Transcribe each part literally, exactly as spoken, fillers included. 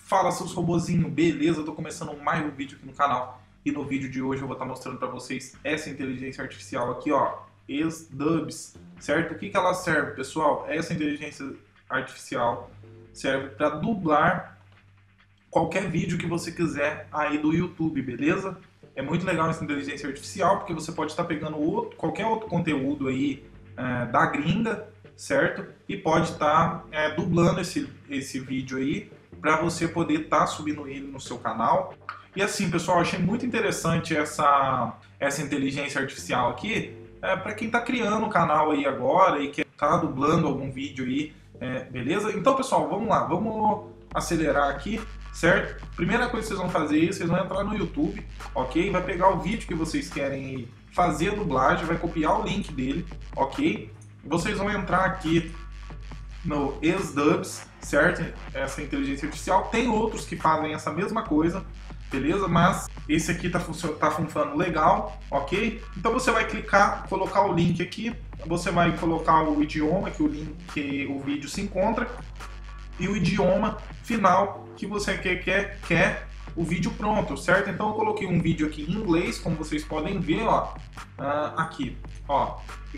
Fala, seus robozinhos, beleza? Eu tô começando mais um vídeo aqui no canal e no vídeo de hoje eu vou estar mostrando para vocês essa inteligência artificial aqui, ó, ESDubs, certo? O que que ela serve, pessoal? Essa inteligência artificial serve para dublar qualquer vídeo que você quiser aí do YouTube, beleza? É muito legal essa inteligência artificial porque você pode estar pegando outro, qualquer outro conteúdo aí é, da gringa, certo? E pode estar é, dublando esse, esse vídeo aí para você poder estar tá subindo ele no seu canal. E assim, pessoal, achei muito interessante essa, essa inteligência artificial aqui, é, para quem está criando o canal aí agora e quer estar tá dublando algum vídeo aí, é, beleza? Então, pessoal, vamos lá, vamos acelerar aqui, certo? Primeira coisa que vocês vão fazer é, vocês vão entrar no YouTube, ok? Vai pegar o vídeo que vocês querem fazer a dublagem, vai copiar o link dele, ok? Vocês vão entrar aqui no ESDubs, certo? Essa inteligência artificial. Tem outros que fazem essa mesma coisa, beleza? Mas esse aqui tá, tá funcionando legal, ok? Então você vai clicar, colocar o link aqui, você vai colocar o idioma que o link, que o vídeo se encontra e o idioma final que você quer, quer, quer o vídeo pronto, certo? Então eu coloquei um vídeo aqui em inglês, como vocês podem ver, ó, uh, aqui, ó.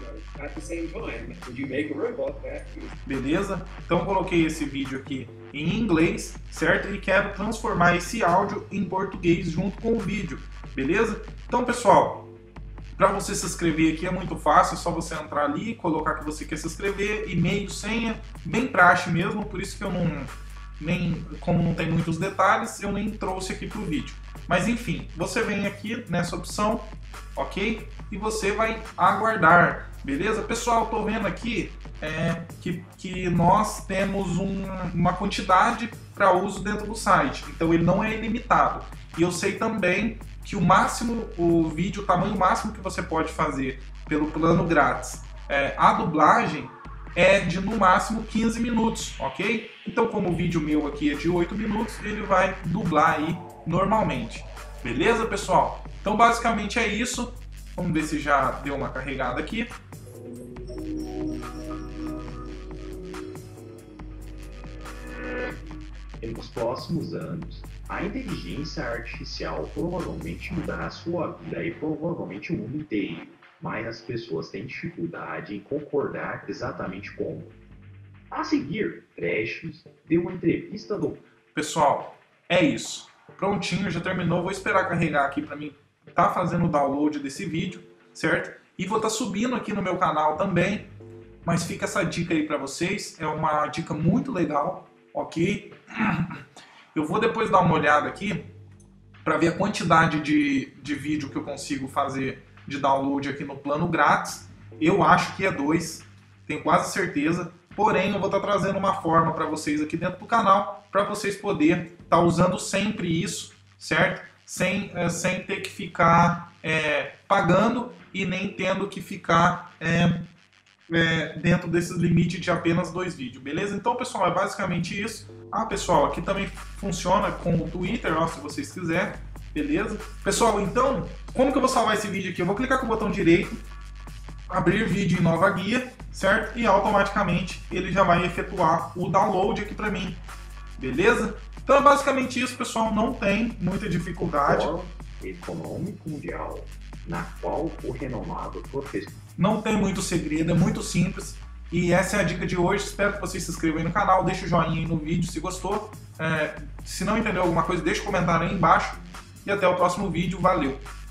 Beleza? Então eu coloquei esse vídeo aqui em inglês, certo? E quero transformar esse áudio em português junto com o vídeo, beleza? Então, pessoal, para você se inscrever aqui é muito fácil, é só você entrar ali, colocar que você quer se inscrever, e-mail, senha, bem praxe mesmo, por isso que eu não, nem, como não tem muitos detalhes, eu nem trouxe aqui para o vídeo. Mas enfim, você vem aqui nessa opção, ok? E você vai aguardar, beleza? Pessoal, tô vendo aqui é, que, que nós temos um, uma quantidade para uso dentro do site, então ele não é ilimitado. E eu sei também que o máximo, o vídeo, o tamanho máximo que você pode fazer pelo plano grátis, é, a dublagem é de no máximo quinze minutos, ok? Então, como o vídeo meu aqui é de oito minutos, ele vai dublar aí normalmente. Beleza, pessoal? Então, basicamente é isso. Vamos ver se já deu uma carregada aqui. Nos próximos anos, a inteligência artificial provavelmente mudará sua vida e provavelmente o mundo inteiro, mas as pessoas têm dificuldade em concordar exatamente como. A seguir, Trechos deu uma entrevista do... Pessoal, é isso. Prontinho, já terminou. Vou esperar carregar aqui para mim tá fazendo o download desse vídeo, certo? E vou estar tá subindo aqui no meu canal também, mas fica essa dica aí para vocês, é uma dica muito legal, ok? Eu vou depois dar uma olhada aqui para ver a quantidade de, de vídeo que eu consigo fazer de download aqui no plano grátis. Eu acho que é dois, tenho quase certeza, porém eu vou estar tá trazendo uma forma para vocês aqui dentro do canal, para vocês poderem estar tá usando sempre isso, certo? Sem, é, sem ter que ficar é, pagando e nem tendo que ficar é, é, dentro desses limites de apenas dois vídeos, beleza? Então, pessoal, é basicamente isso. Ah, pessoal, aqui também funciona com o Twitter, ó, se vocês quiserem, beleza? Pessoal, então, como que eu vou salvar esse vídeo aqui? Eu vou clicar com o botão direito, abrir vídeo em nova guia, certo? E automaticamente ele já vai efetuar o download aqui para mim, beleza? Então é basicamente isso, pessoal, não tem muita dificuldade. Fórum Econômico Mundial, na qual o renomado professor... Não tem muito segredo, é muito simples. E essa é a dica de hoje, espero que vocês se inscrevam aí no canal, deixe o joinha aí no vídeo se gostou. É, se não entendeu alguma coisa, deixe um comentário aí embaixo. E até o próximo vídeo, valeu!